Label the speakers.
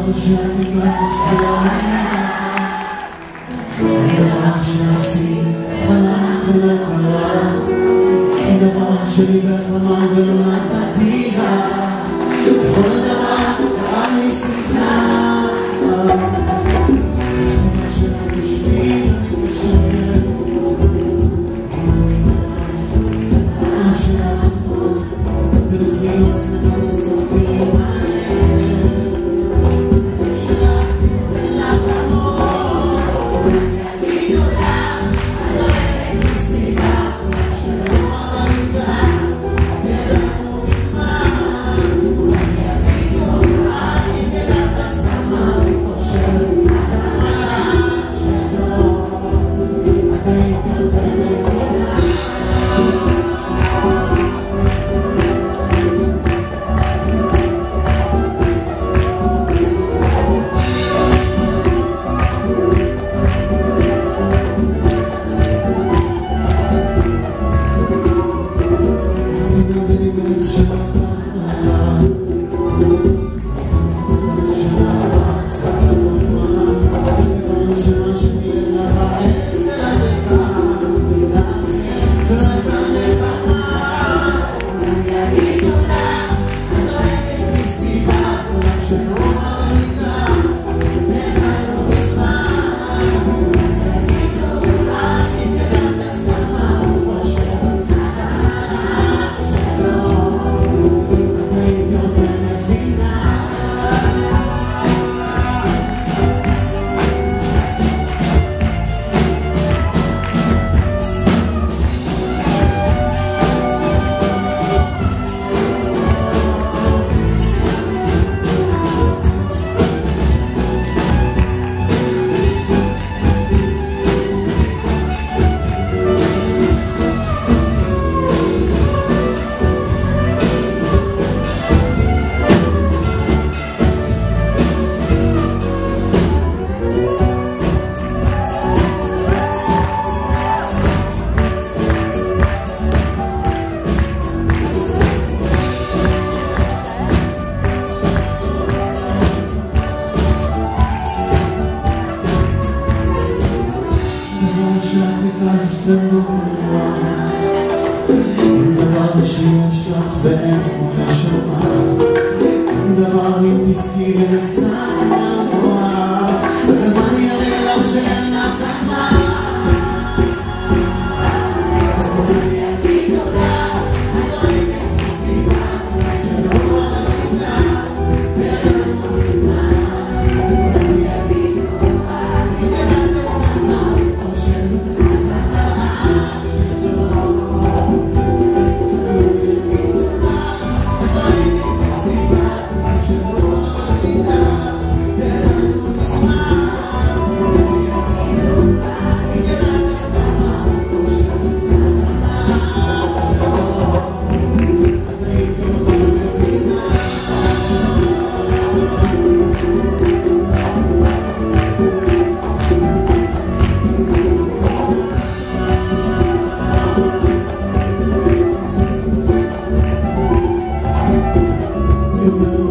Speaker 1: שאני גרש אין דבר שעשי חלם ולא קרה, אין דבר שליבך אמר ולא נתתי לה, בכל דבר קרה לי שמחה, זה מה שאת בשביל אני משקר, מה שנכון תלכי עצמך לסוף תראי אין דבר שיש לך ואין כמו נשמה, אין דבר אם תפקי וזה קצת מהמוח, בזמן יראה לך שאין לך מה, אז בואי לי אני תודה, אני דואגת מסיבה שלא ראיתה ואנחנו בזמן, בואי לי אני תודה, היא גדלת הסכמה חושב you.